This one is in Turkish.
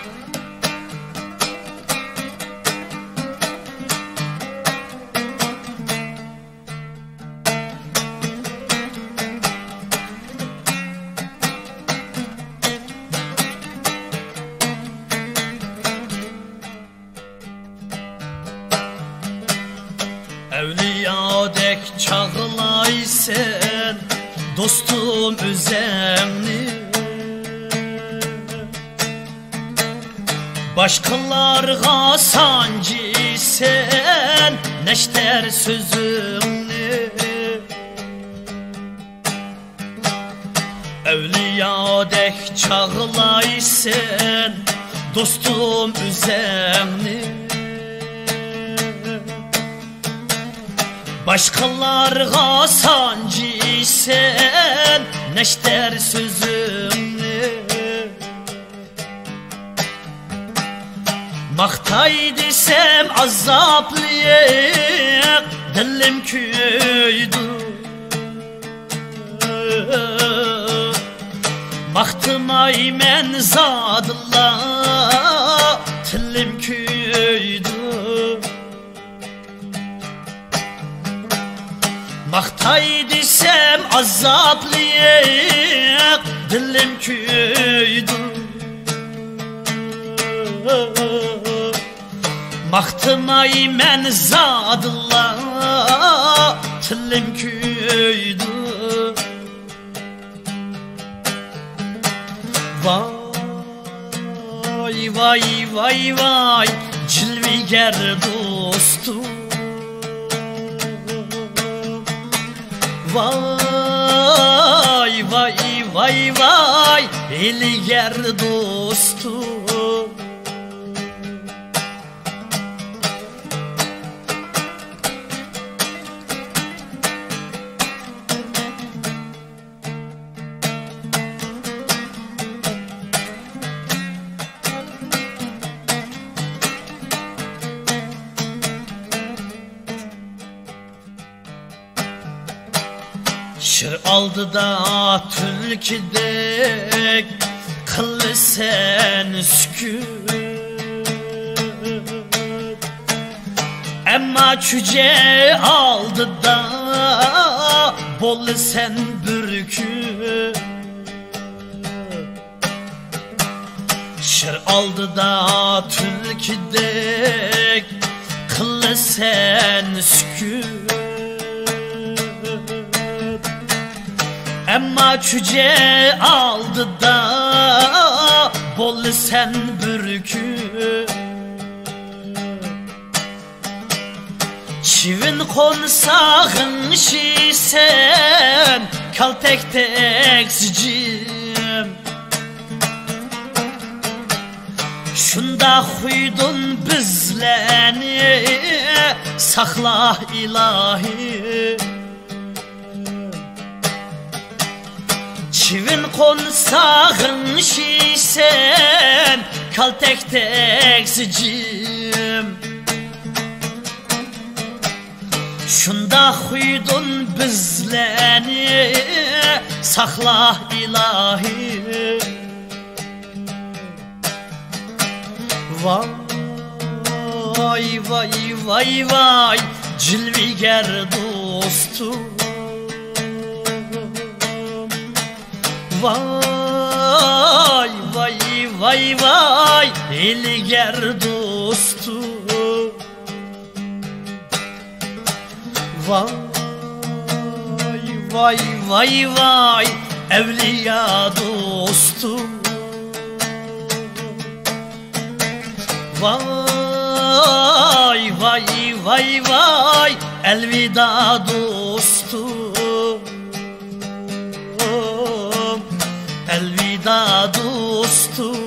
Evliyadek çağlaysen dostum özemni, başkalarga sancıysen neşter sözümni. Evliyadek çağlaysen dostum özemni, başkalarga sancıysen neşter sözümni. Maktay desem azaplıyak dilim köydü, Maktımay men zadıllah tilim köydü. Maktay desem azaplıyak dilim köydü, Maktımay men zadıllah tilim köydü. Vay vay vay vay cilviger dostum, vay vay vay vay eliger dostum. Şır aldı da tülkidek kıllı sen sükût, emma çüce aldı da bol sen bürküt. Şır aldı da tülkidek kıllı sen sükût, emma çüce aldı da bol sen bürkü. Çivin konsağın şisen kaltek teksicim, şunda huydun bizleni sakla ilahi. Çivin konsağın şisen kaltek teksicim, şunda huydun bizleni sakla ilahi. Vay vay vay vay cilviger dostum, vay vay vay vay eliger dostum. Vay vay vay vay evliya dostum, vay vay vay vay elvida dostum, elvida dostum.